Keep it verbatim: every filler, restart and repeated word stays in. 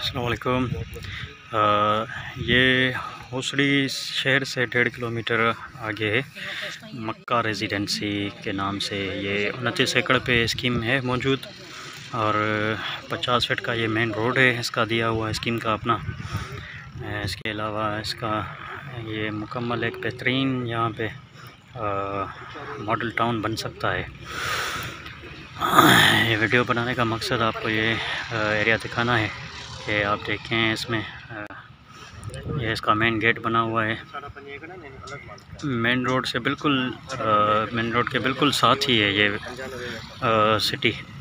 अस्सलाम वालेकुम। ये होसड़ी शहर से डेढ़ किलोमीटर आगे मक्का रेजिडेंसी के नाम से ये उनतीस एकड़ पे स्कीम है मौजूद और पचास फीट का ये मेन रोड है इसका दिया हुआ स्कीम का अपना। इसके अलावा इसका ये मुकम्मल एक बेहतरीन यहाँ पे मॉडल टाउन बन सकता है। ये वीडियो बनाने का मकसद आपको ये एरिया दिखाना है कि आप देखें इसमें ये इसका मेन गेट बना हुआ है। मेन रोड से बिल्कुल मेन रोड के बिल्कुल साथ ही है ये आ, सिटी।